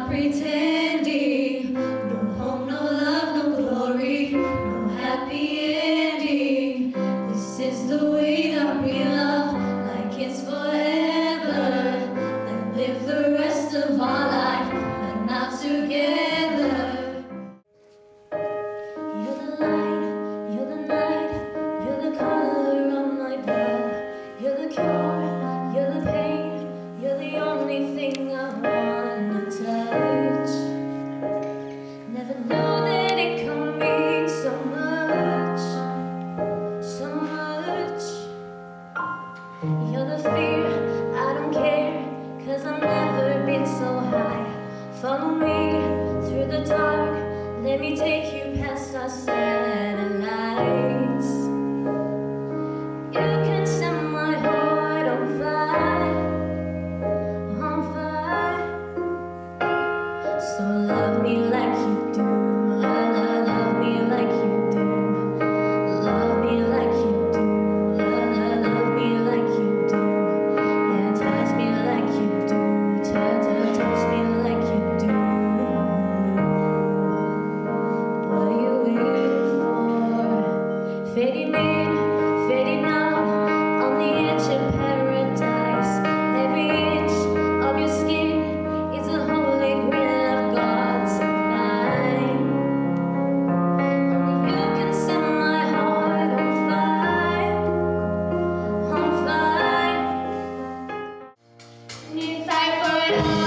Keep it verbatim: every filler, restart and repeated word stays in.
pretending. No home, no love, no glory, no happy ending. This is the way that we love, like it's forever. Then live the rest of our life, but not together. You're the light, you're the night, you're the color of my blood. You're the cure, you're the pain, you're the only thing I wanna touch. Never knew that it could mean so much, so much. You're the fear, I don't care, 'cause I've never been so high. Follow me through the dark, let me take you past our satellites. You can set my heart on fire, on fire. So love me like you do, love, love, love me like you do. Love me like you do, love, love, love me like you do. Yeah, touch me like you do, touch, touch, touch me like you do. What are you waiting for? Fading in, fading out, on the edge of paradise. Every inch of your skin is a holy grail of God tonight. Only you can set my heart on fire, on fire. You fight for it all.